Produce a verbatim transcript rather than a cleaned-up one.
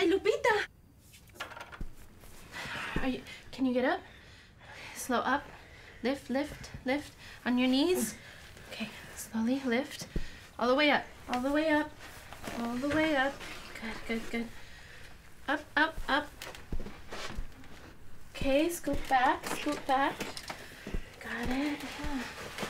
Hi, Lupita. Are you, can you get up? Slow up. Lift, lift, lift. On your knees. Okay, slowly lift. All the way up. All the way up. All the way up. Good, good, good. Up, up, up. Okay, scoot back, scoot back. Got it. Yeah.